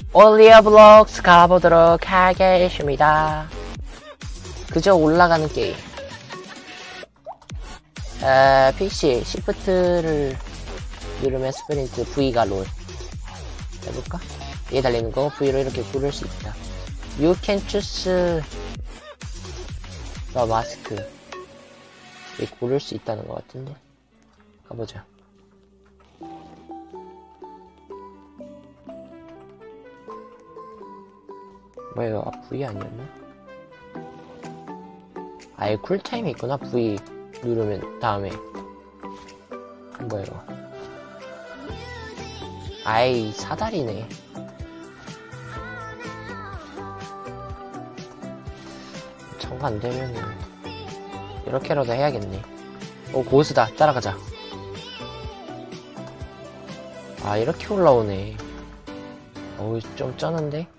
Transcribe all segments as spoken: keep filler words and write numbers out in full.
올리어 블록스 가보도록 하겠습니다. 그저 올라가는 게임. 에, 피씨 시프트를 누르면 스프린트, V가 롤. 해볼까? 얘 달리는 거 V로 이렇게 고를 수 있다. You can choose the mask. 얘 고를 수 있다는 것 같은데. 가보자. 뭐야, 이거 V 아니었나? 아예 쿨타임이 있구나. V 누르면 다음에. 뭐야 이거. 아이 사다리네. 저거 안되면은 이렇게라도 해야겠네. 오, 고수다. 따라가자. 아, 이렇게 올라오네. 어우, 좀 쩌는데?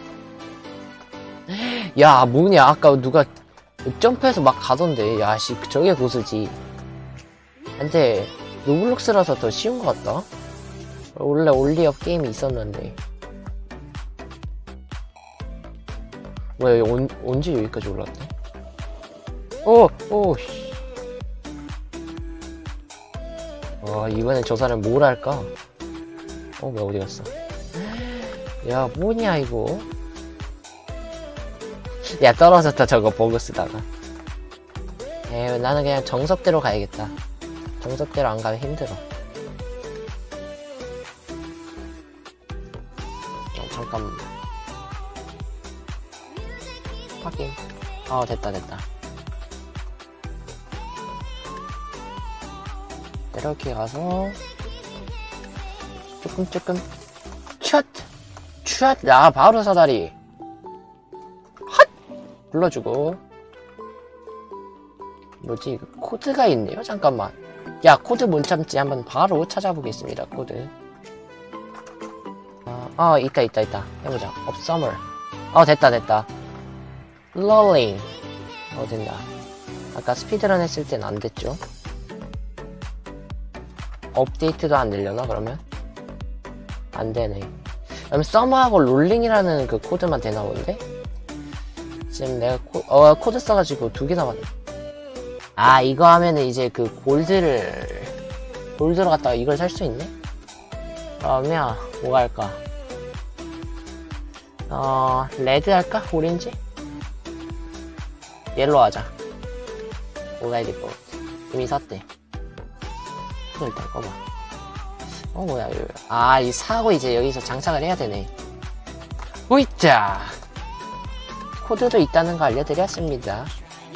야, 뭐냐. 아까 누가 점프해서 막 가던데. 야, 씨, 저게 고수지. 근데 로블록스라서 더 쉬운 것 같다. 원래 올리업 게임이 있었는데. 뭐야, 언, 언제 여기까지 올랐대? 오! 오! 씨. 와, 이번엔 저 사람 뭘 할까? 어, 뭐야, 어디 갔어? 야, 뭐냐, 이거? 야, 떨어졌다, 저거 버그 쓰다가. 에휴, 나는 그냥 정석대로 가야겠다. 정석대로 안 가면 힘들어. 어, 잠깐만. 확인. 어, 됐다, 됐다. 이렇게 가서 조금 조금 촤트 촤트. 야, 바로 사다리 핫 불러주고. 뭐지, 코드가 있네요. 잠깐만. 야, 코드 못 참지. 한번 바로 찾아보겠습니다. 코드. 어, 어 있다 있다 있다. 해보자. of summer. 어, 됐다 됐다. rolling. 어, 된다. 아까 스피드런 했을 땐 안 됐죠. 업데이트도 안 되려나, 그러면? 안 되네. 그럼 서머하고 롤링이라는 그 코드만 되나 본데? 지금 내가 코, 어, 코드 써가지고 두 개 남았네. 아, 이거 하면은 이제 그 골드를, 골드로 갔다가 이걸 살 수 있네? 그러면, 뭐가 할까? 어, 레드 할까? 오렌지? 옐로 하자. 뭐가 해야 될 것 같아. 이미 샀대. 일단 꺼봐. 어, 뭐야, 이거. 아, 이 사고 이제 여기서 장착을 해야 되네. 호이자! 코드도 있다는 거 알려드렸습니다.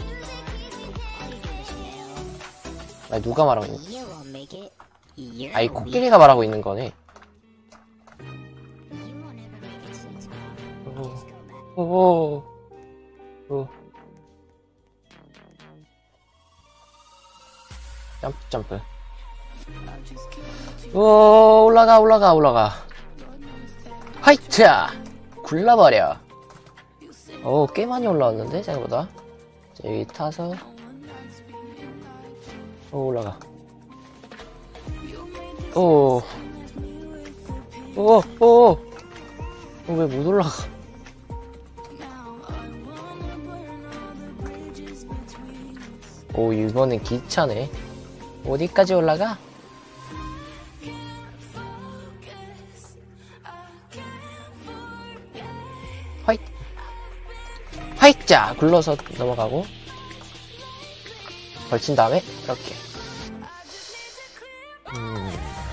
아, 누가 말하고 있는 거야? 아, 이 코끼리가 말하고 있는 거네. 오, 오, 오. 점프, 점프. 오, 올라가, 올라가, 올라가. 화이트야! 굴러버려. 오, 꽤 많이 올라왔는데, 생각보다. 자, 여기 타서. 오, 올라가. 오. 오, 오. 오, 왜 못 올라가? 오, 이번엔 기차네. 어디까지 올라가? 화이 화이자! 굴러서 넘어가고 걸친 다음에 이렇게. 음...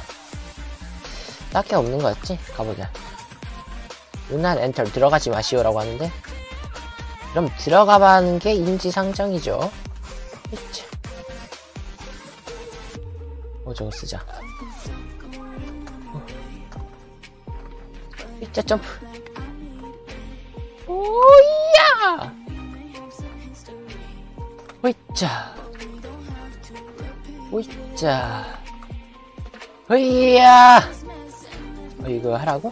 딱히 없는 거였지? 가보자. 누난 엔터 들어가지 마시오라고 하는데, 그럼 들어가봐는 게 인지상정이죠. 이차. 어, 저거 쓰자. 어. 이차 점프. 오야! 오이짜. 오이짜. 으이야! 어, 이거 하라고?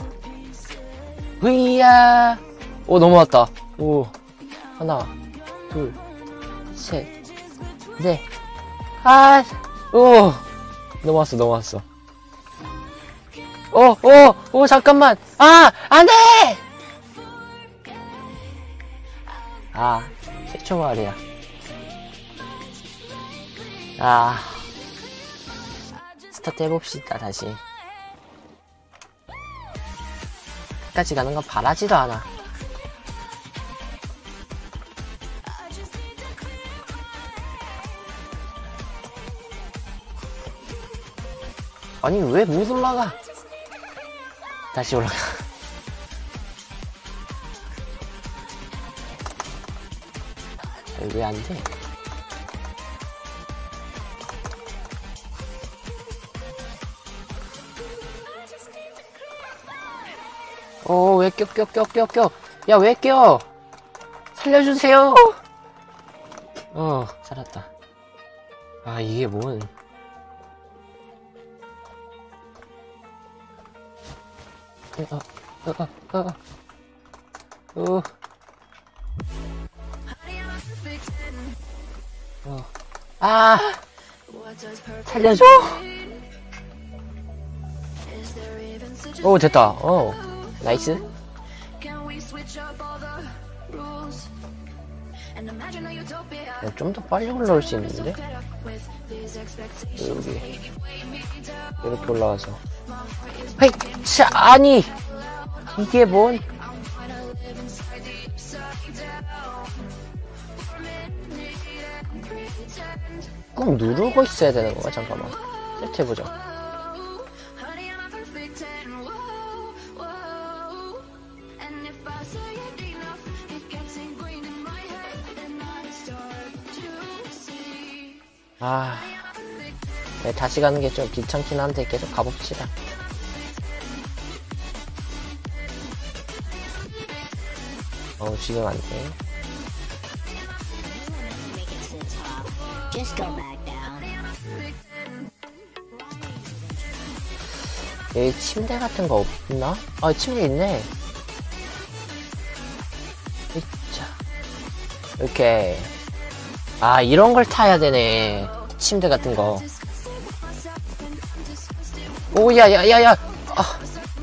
으이야! 오, 넘어왔다. 오. 하나, 둘, 셋, 넷. 아, 오! 넘어왔어, 넘어왔어. 어, 어, 어, 잠깐만. 아, 안 돼! 아, 최초 말이야. 아, 스타트 해봅시다, 다시. 끝까지 가는 건 바라지도 않아. 아니, 왜 못 올라가? 다시 올라가. 왜 안 돼? 어, 왜 껴, 껴, 껴, 껴, 껴. 야, 왜 껴? 살려주세요! 어, 살았다. 아, 이게 뭔. 어, 어, 어, 어, 어. 어. 아! 살려줘! 오, 됐다. 어. 나이스. 좀 더 빨리 올라올 수 있는데? 여기. 이렇게 올라와서. 헤이! 차! 아니! 이게 뭔? 꾹 누르고 있어야 되는 거야? 잠깐만. 세트해보자. 아, 네, 다시 가는 게 좀 귀찮긴 한데 계속 가봅시다. 어, 지금 안 돼. 여기 침대 같은 거 없나? 아, 침대 있네. 으쌰. 이렇게. 아, 이런 걸 타야 되네. 침대 같은 거. 오, 야, 야, 야, 야. 아.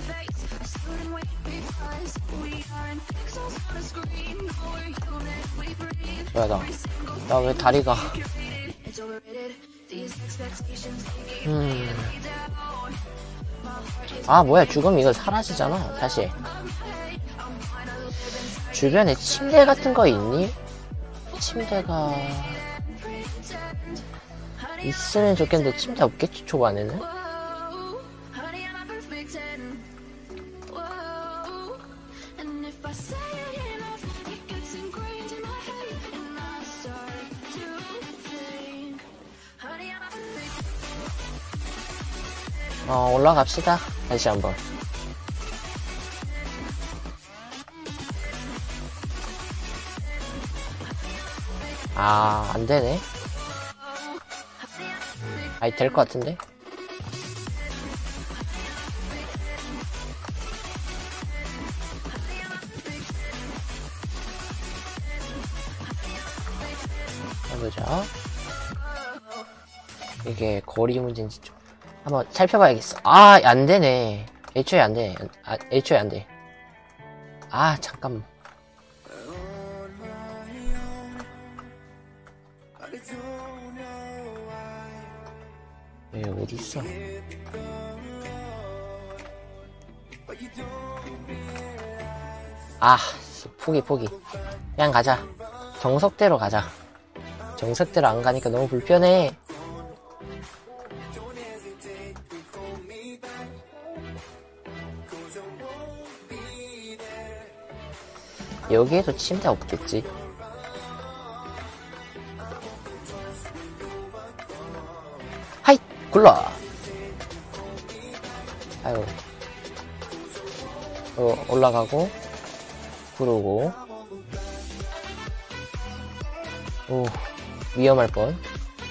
뭐야, 나. 나 왜 다리가. 음. 아, 뭐야, 죽음 이거 사라지잖아. 다시. 주변에 침대 같은 거 있니? 침대가 있으면 좋겠는데 침대 없겠지, 초반에는? 어, 올라갑시다. 다시 한번. 아, 안 되네. 아이, 될 것 같은데? 해보자. 이게 거리 문제인지 좀 한번 살펴봐야겠어. 아, 안 되네. 애초에 안 돼. 아, 애초에 안 돼. 아, 잠깐만. 얘 어디 있어? 아, 포기 포기. 그냥 가자. 정석대로 가자. 정석대로 안 가니까 너무 불편해. 여기에도 침대 없겠지? 하이! 굴러! 아유. 어, 올라가고, 구르고. 오, 위험할 뻔.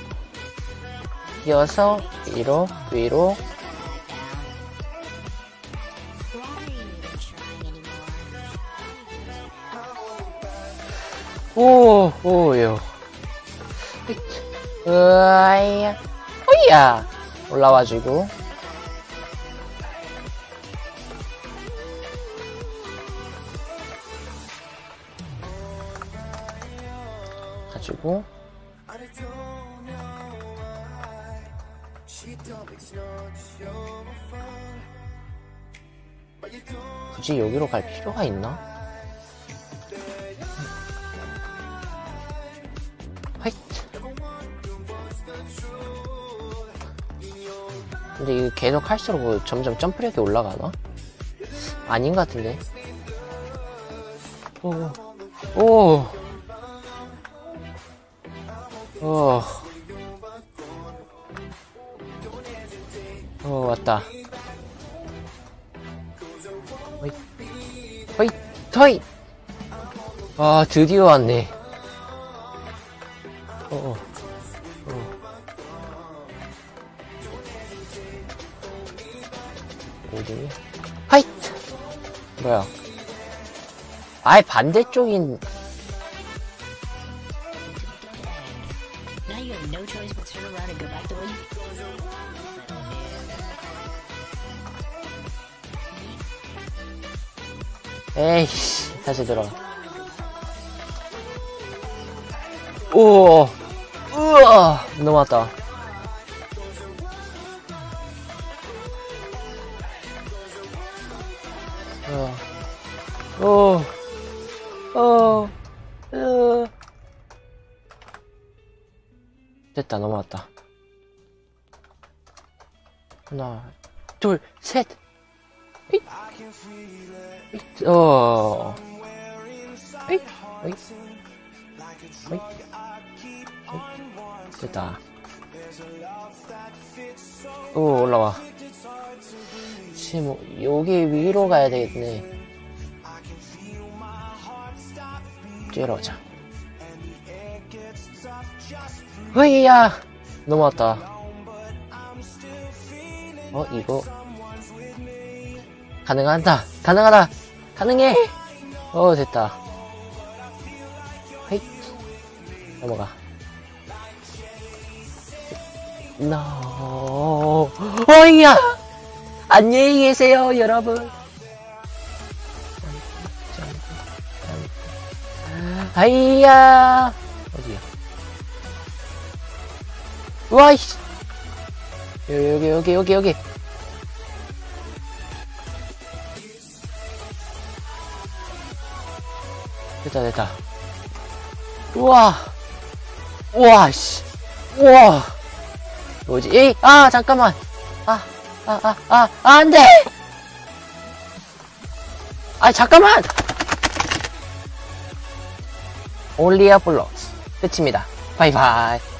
뛰어서, 위로, 위로. 오, 오요. 으아야. 오야. 올라와주고. 가지고 굳이 여기로 갈 필요가 있나? 화이트. 근데 이거 계속 할수록 뭐 점점 점프력이 올라가나? 아닌 것 같은데. 오, 오, 오, 오, 왔다. 허이, 허이, 허이! 아, 드디어 왔네. 어, 어, 어. 어디? 화이트! 뭐야? 아예 반대쪽인. Now you have no choice but to turn around and go back the way you. 에이씨, 다시 들어가. 오, 우와, 넘어왔다. 어, 오, 어, 으. 됐다, 넘어왔다. 하나, 둘, 셋. 잇. 잇. 어. 잇. 잇. 잇. 됐다. 오, 올라와. 지금 여기 위로 가야 되겠네. 뛰어가자. 으이야! 넘어왔다. 어, 이거. 가능하다! 가능하다! 가능해! 어, 됐다. 헤이. 넘어가. 노. 어이야! 안녕히 계세요, 여러분. 아이야! 어디야? 우와, 이씨! 여기, 여기, 여기, 여기. 됐다, 됐다. 우와! 우와, 씨! 우와! 뭐지? 에이! 아, 잠깐만! 아, 아, 아, 아, 아, 안 돼! 아, 잠깐만! Only a Block. 끝입니다. 바이바이.